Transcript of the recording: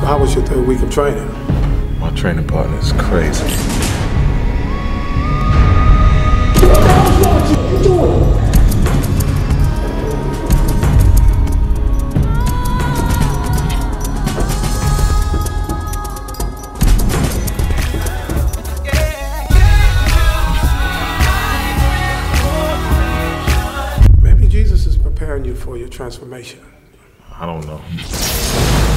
So how was your third week of training? My training partner is crazy. Maybe Jesus is preparing you for your transformation. I don't know.